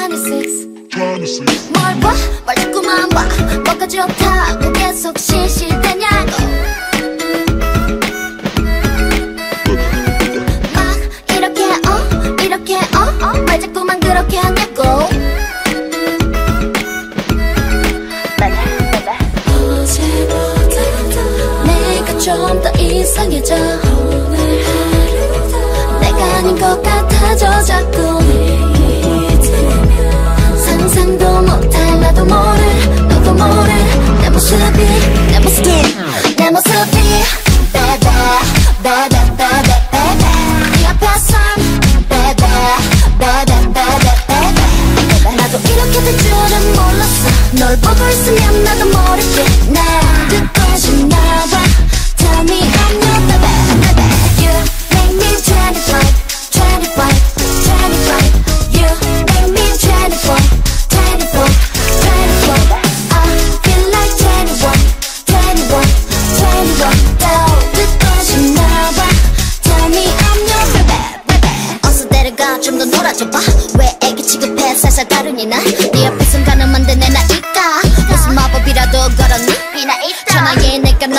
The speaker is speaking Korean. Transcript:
26 뭘 봐? 뭘 자꾸만 봐. 뭐가 좋다고 계속 실실대냐고. 막 이렇게 왜 자꾸만 그렇게 하냐고. 내가 좀 더 이상해져. 내가 아닌 것 같아져 자꾸. 상상도 못할 나도 모를 너도 모를 내 모습이 내 모습이 baby baby baby baby 네 앞에선 baby baby baby baby 나도 이렇게 될 줄은 몰랐어. 널 보고 있으면 나도 모르게 나 듣고 싶나 봐. Tell me I'm your baby baby. You make me 25 You make me 24 좀 더 놀아줘봐. 왜 애기 취급해 살살 다루니 나. 네 앞에선 가늠한데 내 나이가 무슨 마법이라도 걸었니. 전화에 내가